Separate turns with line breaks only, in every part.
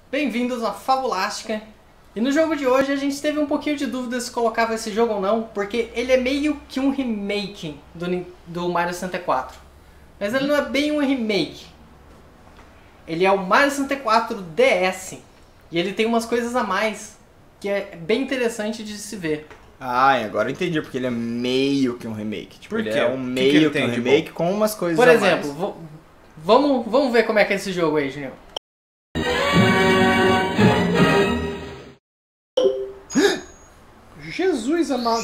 Bem-vindos a Fabulástica. E no jogo de hoje a gente teve um pouquinho de dúvida se colocava esse jogo ou não, porque ele é meio que um remake do Mario 64. Mas ele não é bem um remake. Ele é o Mario 64 DS. E ele tem umas coisas a mais que é bem interessante de se ver.
Ah, agora eu entendi, porque ele é meio que um remake. Tipo,
Por
ele
quê?
é um meio que um remake com umas coisas
Por
a
exemplo, vamos ver como é que é esse jogo aí, Junior.
Jesus amado.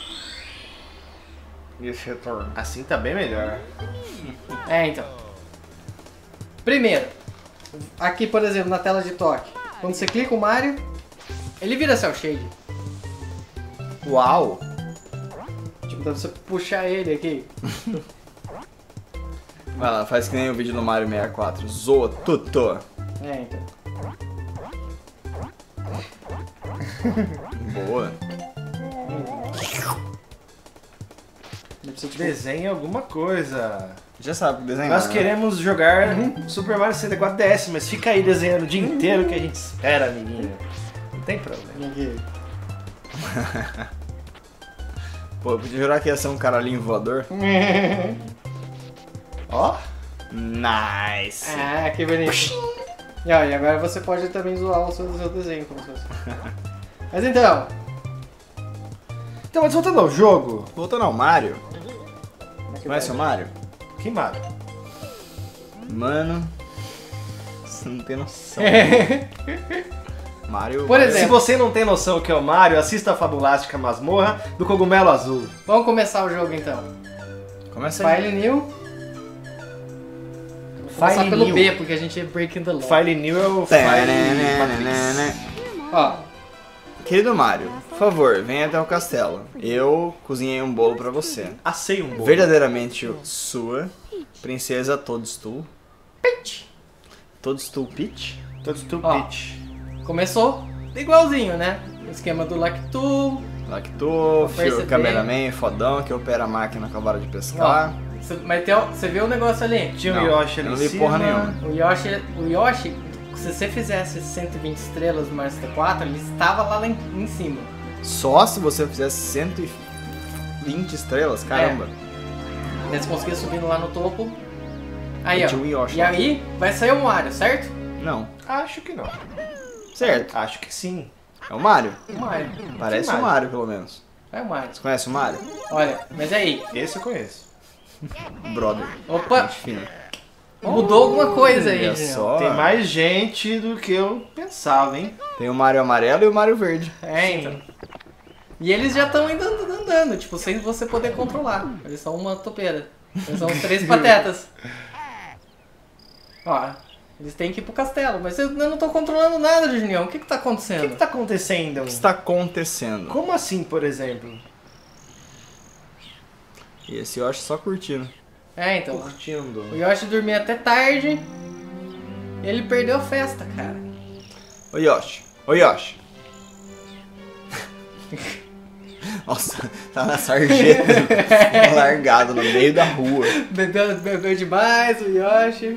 Esse retorno. Assim tá bem melhor.
Então. Primeiro, aqui por exemplo na tela de toque, quando você clica o Mario, ele vira cel shade.
Uau!
Tipo, dá pra você puxar ele aqui.
Vai lá, faz que nem o vídeo do Mario 64. Zoa tudo.
Então.
Boa.
Desenha alguma coisa.
Já sabe desenhar.
Nós
né?
queremos jogar Super Mario 64 DS, mas fica aí desenhando o dia inteiro que a gente espera, amiguinho. Não tem problema.
Aqui.
Pô, eu podia jurar que ia ser um caralhinho voador.
Ó.
Nice!
Ah, que bonito. E agora você pode também zoar o seu desenho, como se fosse. Mas então,
Então, mas voltando ao jogo.
Voltando ao Mario.
aqui
Conhece
vai.
o Mario?
Que Mario?
Mano, você não tem noção. Mario...
Por
Se
exemplo,
você não tem noção o que é o Mario, assista a Fabulástica Masmorra do Cogumelo Azul.
vamos começar o jogo então.
Começa aí.
File New. Vou começar
File
pelo
New.
B, porque a gente é Breaking the Law.
File New é o File Matrix.
Ó,
Querido Mario, por favor, venha até o castelo. Eu cozinhei um bolo pra você.
Assei um bolo.
Verdadeiramente sua, Princesa Toadstool.
Peach.
Toadstool Peach?
Todos tu
Ó.
pitch.
Começou igualzinho, né? O esquema do Lactu.
Lacto,
perceber.
o cameraman fodão que opera a máquina com a vara de pescar.
Mas você viu o negócio ali?
Tinha
Não,
o Yoshi
eu
ali
não
em
vi
cima.
porra nenhuma.
O Yoshi, se você fizesse 120 estrelas no Mario 64, ele estava lá em cima.
Só se você fizesse 120 estrelas? Caramba.
Eles conseguiam subindo lá no topo. Aí,
E
ó.
tinha um Yoshi
E
lá.
aí vai sair o Mario, certo?
Não.
Acho que não.
Certo.
Acho que sim.
É o Mario.
O Mario.
Parece
Que
o Mario, pelo menos.
É o Mario.
Você conhece o Mario?
Olha, mas aí.
Esse eu conheço.
Brother.
Opa,
Gente fina.
mudou alguma coisa aí,
Olha
Junior.
só.
Tem mais gente do que eu pensava, hein?
Tem o Mario amarelo e o Mario verde.
Então. E eles já estão andando, tipo, sem você poder controlar. Eles são uma topeira. Eles são os três patetas. Ó, eles têm que ir pro castelo, mas eu não tô controlando nada, Junior. O que tá
O
acontecendo?
que tá acontecendo?
O que está acontecendo?
Como assim, por exemplo?
E esse Yoshi só curtindo.
Então.
Curtindo.
O Yoshi dormia até tarde. E ele perdeu a festa, cara.
Ô Yoshi. Ô Yoshi. Nossa, tá na sarjeta. Largado no meio da rua.
Bebeu demais o Yoshi.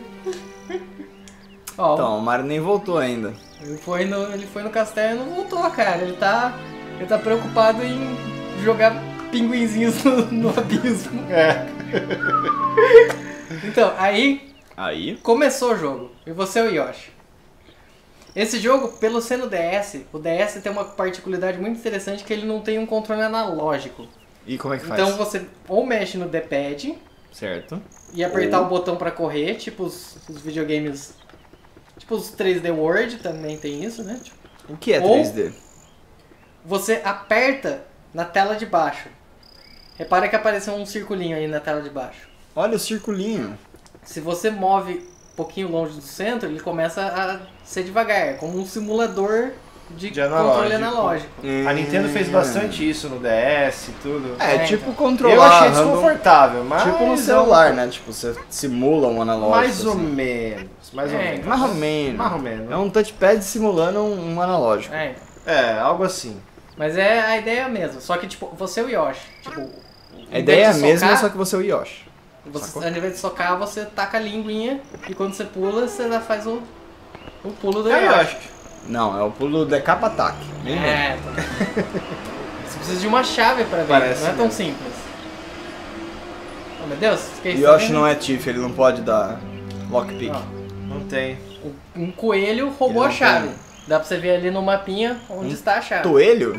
Ó,
Então, o Mario nem voltou ainda.
ele foi no castelo e não voltou, cara. Ele tá preocupado em jogar pinguinzinhos no abismo.
É.
Então, aí
Aí,
começou o jogo. E você é o Yoshi. Esse jogo, pelo ser no DS, o DS tem uma particularidade muito interessante que ele não tem um controle analógico.
e como é que faz?
Então você ou mexe no D-pad
Certo.
e apertar o botão pra correr, tipo os videogames, tipo os 3D World também tem isso, né? Tipo,
O que é
Ou-
3D?
você aperta na tela de baixo. Repara que apareceu um circulinho aí na tela de baixo.
Olha o circulinho.
Se você move um pouquinho longe do centro, ele começa a ser devagar, é como um simulador de controle analógico.
A Nintendo fez bastante isso no DS e tudo.
É,
É,
tipo
então.
controlar.
Eu achei
random-
desconfortável, mas...
Tipo no celular, né? Tipo, você simula um analógico.
Mais ou
assim.
menos. Mais ou
É,
menos.
Mais ou menos.
Mais ou menos.
É um touchpad simulando um analógico.
É,
É, algo assim.
mas é a ideia mesmo, só que tipo, você é o Yoshi. Tipo,
A ideia é a mesma,
socar,
só que você é o Yoshi.
Você, ao invés de socar, você taca a linguinha e quando você pula, você já faz o pulo do
Eu
Yoshi.
acho que...
Não, é o pulo do Decapa Attack.
É, tá. Você precisa de uma chave pra ver,
Parece
não é tão
mesmo.
simples. Oh, meu Deus, que é
O
isso?
Yoshi não é Tiff, ele não pode dar lockpick.
Ó,
Não tem.
um coelho roubou
Ele
a
não
chave.
tem.
Dá pra você ver ali no mapinha onde está a chave.
Toelho?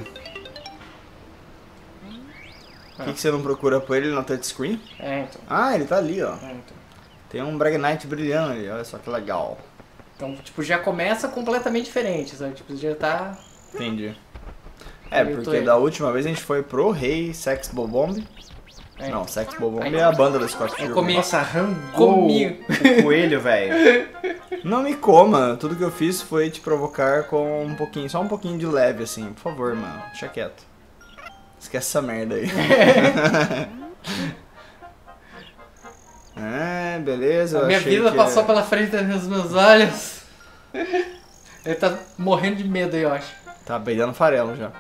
Por que você não procura por ele na touchscreen?
É, então.
Ah, ele tá ali, ó.
É, então.
Tem um Bragnite brilhando ali, olha só que legal.
Então, tipo, já começa completamente diferente, sabe? Tipo, já tá...
Entendi. É,
Eu tô
porque
aí.
da última vez a gente foi pro Rei Sex Bobomb.
É.
Não, Sex Bobomb
Aí-
é a banda da Scott Pilgrim.
comi-
Nossa, arrancou
Comi.
o coelho, velho.
Não me coma, tudo que eu fiz foi te provocar com um pouquinho, só um pouquinho de leve assim. Por favor, mano, deixa quieto. Esquece essa merda aí. É, beleza.
A
eu
minha
achei
vida
que-
passou pela frente dos meus olhos. Ele tá morrendo de medo, eu acho.
Tá beijando farelo já.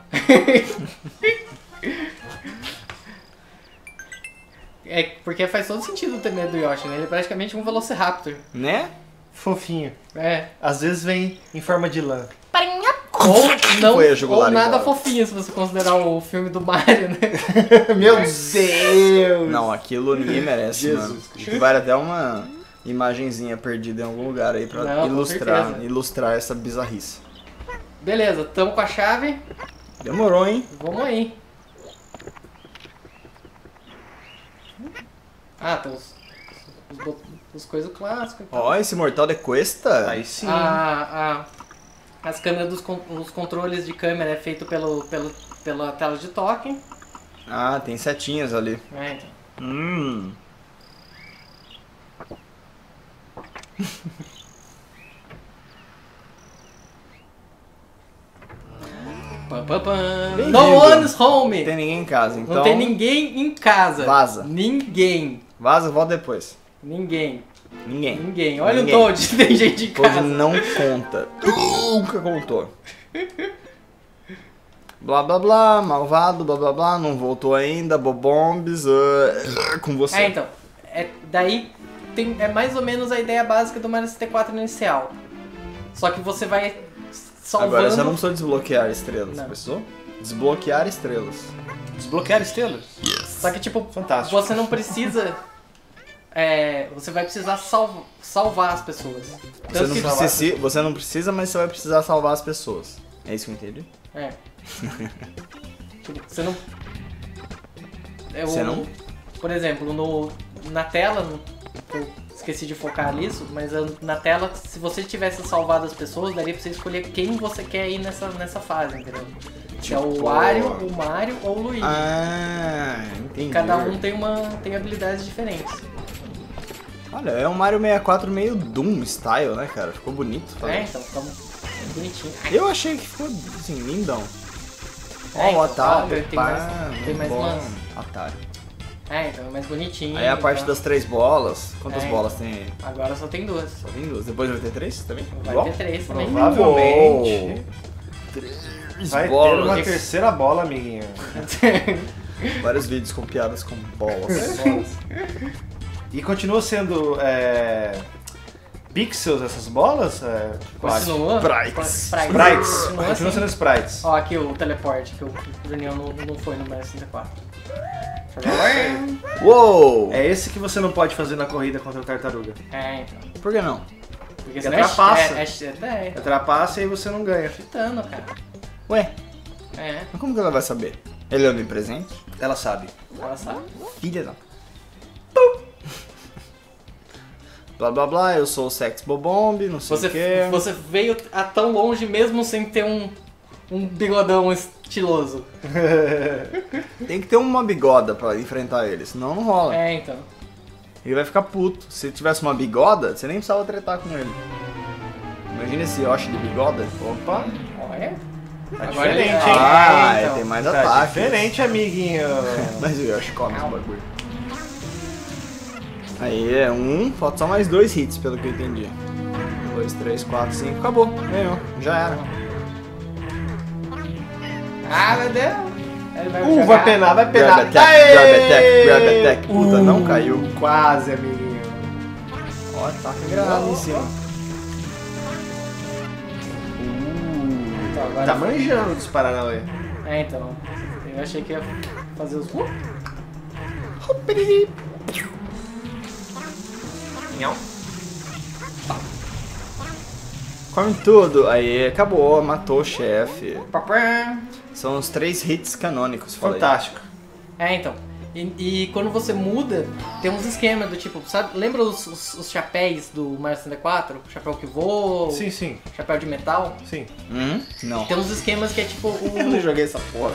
É porque faz todo sentido ter medo do Yoshi, né? Ele é praticamente um Velociraptor.
Né?
Fofinho.
É.
Às vezes vem em forma de lã.
Ou não,
Foi a jugular
ou nada
embora.
fofinho, se você considerar o filme do Mario, né?
Meu Deus!
Não, aquilo ninguém merece,
Jesus
mano.
Cristo.
Que vale até uma imagenzinha perdida em algum lugar aí pra
Não, com
ilustrar,
certeza.
ilustrar essa bizarrice.
Beleza, tamo com a chave.
Demorou, hein?
Vamos aí. Ah, tem os coisas clássicas. e tal.
Ó, esse Mortal de Cuesta.
Aí sim.
As câmeras os controles de câmera é feito pela tela de toque.
Ah, tem setinhas ali.
É, então. Pam, pam, pam.
Bem-vindo.
No one's home.
Não tem ninguém em casa, então.
Não tem ninguém em casa.
Vaza.
Ninguém.
Vaza, volta depois.
Ninguém.
Ninguém.
Ninguém. Olha
Ninguém.
o Toad, tem gente em
Toad
casa.
não conta. Nunca contou. Blá blá blá, malvado, blá blá blá, não voltou ainda, bobombs, com você.
Então. Daí é mais ou menos a ideia básica do Mario 64 inicial. Só que você vai salvando...
Agora você não precisou desbloquear estrelas,
Não.
precisou? Desbloquear estrelas.
Desbloquear estrelas.
Só que, tipo,
Fantástico.
você não precisa... você vai precisar salvar as pessoas. Tanto que-
Você não precisa, mas você vai precisar salvar as pessoas. É isso que eu entendi?
É. Tipo, você não...
Você não?
Por exemplo, na tela, eu esqueci de focar nisso, mas na tela, se você tivesse salvado as pessoas, daria pra você escolher quem você quer ir nessa fase, entendeu? Se é o
Tipo-
Wario, o Mario ou o Luigi.
Ah, entendi.
Cada um tem habilidades diferentes.
Olha, é um Mario 64 meio Doom style, né, cara? Ficou bonito.
Então, fica bonitinho.
Eu achei que ficou, assim, lindão. Ó,
Então,
o Atari,
olha, tem mais
bom,
umas...
Atari.
Então, é mais bonitinho.
Aí a parte
tá?
das 3 bolas. Quantas
É.
bolas tem aí?
Agora só tem duas.
Só tem 2. Depois vai ter 3 também?
Vai
Igual?
ter 3 também.
Provavelmente.
Três
Vai ter
bolas.
uma terceira bola, amiguinho.
Vários vídeos com piadas com bolas.
E continua sendo pixels essas bolas?
Continua?
Sprites.
Sprites.
Continua
Continua sendo sprites.
Ó, aqui o teleporte, que o Juninho não foi no Mario 64. Deixa eu ver.
Uou!
É esse que você não pode fazer na corrida contra a tartaruga.
Então.
Por que não?
Porque
atrapassa.
É
Atrapassa e você não ganha.
chutando, cara.
Ué,
É,
mas como que ela vai saber? Ele é onipresente?
Ela sabe.
ela sabe.
Filha da... Blá blá blá, eu sou o Sex Bobomb, não sei o quê.
Você veio a tão longe mesmo sem ter um bigodão estiloso.
Tem que ter uma bigoda pra enfrentar ele, senão não rola.
Então.
Ele vai ficar puto. Se tivesse uma bigoda, você nem precisava tretar com ele. Imagina esse Yoshi de bigoda.
Opa.
Olha.
Tá
Agora
diferente,
ele-
hein?
Ah,
então.
tem mais
Tá
ataque.
diferente, amiguinho.
Mas o Yoshi come esse bagulho. Aí é um, falta só mais 2 hits, pelo que eu entendi. 1, 2, 3, 4, 5, acabou, ganhou, já era.
Ah, meu Deus. Ele vai
Vai
jogar.
penar, vai
Grab
penar.
attack,
Aê!
grab attack, grab attack. Puta, não caiu.
Quase, amiguinho.
Ó, taca a granada em cima.
agora.
Tá manjando dos Paranauê.
É, então. Eu achei que ia fazer os.
Não.
Come tudo. Aí, acabou, matou o chefe.
Papá.
São os 3 hits canônicos, falei.
Fantástico.
É, então. E quando você muda, tem uns esquemas do tipo, sabe? Lembra os chapéus do Mario 64? O chapéu que voa,
Sim, sim,
chapéu de metal?
sim.
Não.
Tem uns esquemas que é tipo
Eu não joguei essa porra.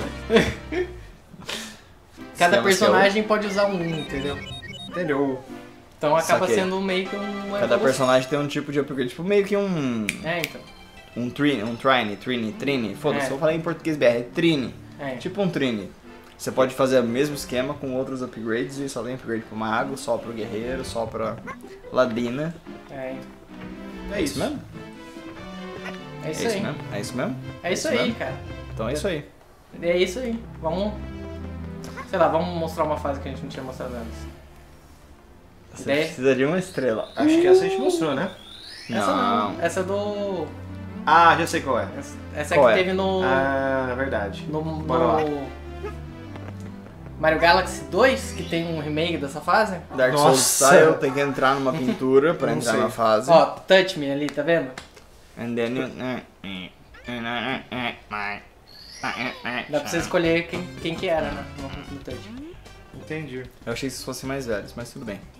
cada
Esquemas
personagem pode usar um, entendeu?
Entendeu?
Então acaba
Saquei.
sendo meio que um.
Cada personagem tem um tipo de upgrade, tipo meio que um
então.
trine. Foda-se,
É.
eu falei em português BR, é trine.
É.
Tipo um trine. Você pode fazer o mesmo esquema com outros upgrades e só tem upgrade pro mago, só pro guerreiro, só pra ladina.
É,
É isso.
mesmo?
é isso aí.
mesmo? É isso mesmo?
É isso aí,
mesmo?
cara.
Então é isso aí.
É isso aí. Vamos. Sei lá, vamos mostrar uma fase que a gente não tinha mostrado antes.
Você
Ideia?
precisa de uma estrela.
Acho que essa a gente mostrou, né?
Essa não. Essa é do.
Ah, já sei qual é.
Essa
Qual
que
é?
teve no.
Ah, verdade.
No
Bora lá.
Mario Galaxy 2, que tem um remake dessa fase.
Dark Souls
Nossa!
Style tem que entrar numa pintura pra
Não
entrar
sei.
na fase.
Ó, Touch Me ali, tá vendo?
And then you...
Dá pra você escolher quem que era, né? No Touch.
Entendi.
Eu achei que vocês fossem mais velhos, mas tudo bem.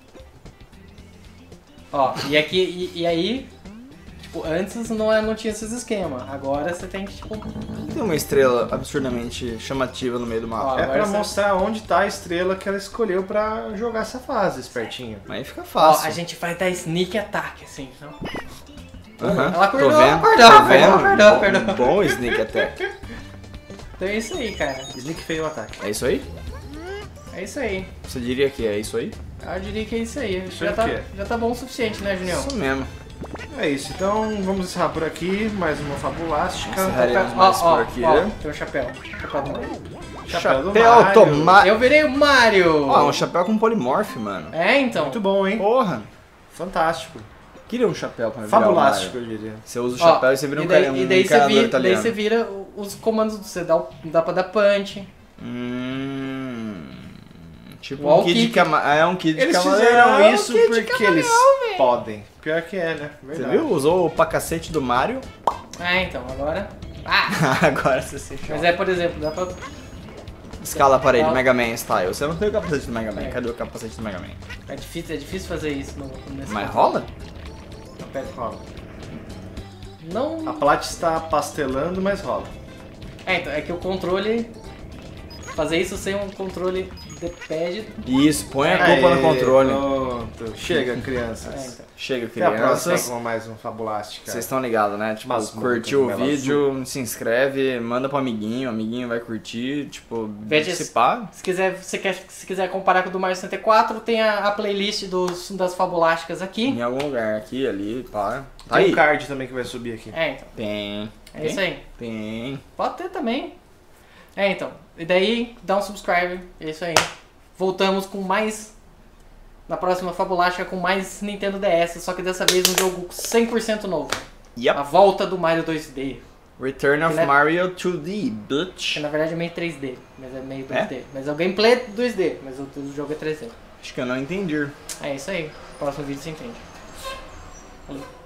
Ó, e aqui, e aí, tipo, antes não tinha esses esquemas. Agora você tem que, tipo.
Tem uma estrela absurdamente chamativa no meio do mapa.
Ó,
É
agora
pra
você-
mostrar onde tá a estrela que ela escolheu pra jogar essa fase, espertinho.
Aí fica
Ó,
fácil.
a gente vai dar sneak attack, assim, não?
Aham,
Ela acordou,
tô vendo,
acordou,
tô vendo.
acordou.
Bom sneak attack.
Então é isso aí, cara.
Sneak feio o ataque.
É isso aí?
É isso aí.
Você diria que é isso aí?
Eu diria que é isso aí.
Isso
Já
aí
tá,
o quê?
já tá bom o suficiente, né, Junião?
Isso mesmo.
É isso, então vamos encerrar por aqui. Mais uma fabulástica.
Encerraremos mais por aqui, né?
Tem um chapéu. Chapéu do Mario.
Chapéu do
Chapéu
Mario.
automático.
Eu virei o Mario!
Ó, um chapéu com polimorph, mano.
É, então.
Muito bom, hein?
Porra.
Fantástico.
Queria um chapéu pra virar o
Fabulástico,
Mario.
eu diria.
Você usa o
Ó,
chapéu e você vira um
daí,
cara,
e daí
um encanador
daí
italiano.
você vira os comandos, você dá pra dar punch.
Tipo
Wall
um kid de
kick.
É um kid de
Eles
camaleão.
fizeram
É um
isso
kid de
porque
camaleão,
eles
velho.
podem. Pior que é, né?
Você
Verdade.
viu? Usou o pacacete do Mario.
É, então, agora. Ah!
Agora você se
Mas é, por exemplo, dá pra.
Escala a parede,
Dá-
Mega Man style. Você não tem o capacete do Mega Man.
É.
Cadê o capacete do Mega Man?
É difícil fazer isso nesse
Mas
controle.
rola?
Pera.
Rola.
Não.
A Plat está pastelando, mas rola.
É, então, é que o controle. Fazer isso sem um controle de pad.
Isso, põe a culpa no controle.
Pronto. Chega,
É,
crianças.
então.
Chega,
Até a próxima
crianças.
com mais um Fabulástica.
Vocês estão ligados, né? Tipo,
Masmorra
curtiu o
com Bela
vídeo, se inscreve, manda pro amiguinho, o amiguinho vai curtir, tipo,
Veja
se pá.
Se quiser comparar com o do Mario 64, tem a playlist das fabulásticas aqui.
Em algum lugar, aqui, ali, pá. Tá
Tem
aí.
um card também que vai subir aqui.
É, então.
Tem.
É isso aí.
Tem.
Pode ter também. É, então. E daí, dá um subscribe. É isso aí. Voltamos com mais. Na próxima Fabulástica com mais Nintendo DS. Só que dessa vez um jogo 100% novo.
Yep.
A volta do Mario 2D.
Return of
Que, né?
Mario 2D, bitch.
Que na verdade é meio 3D. Mas é meio
É?
2D. Mas é o gameplay é 2D. Mas o jogo é 3D.
Acho que eu não entendi.
É isso aí. Próximo vídeo você entende. Falou.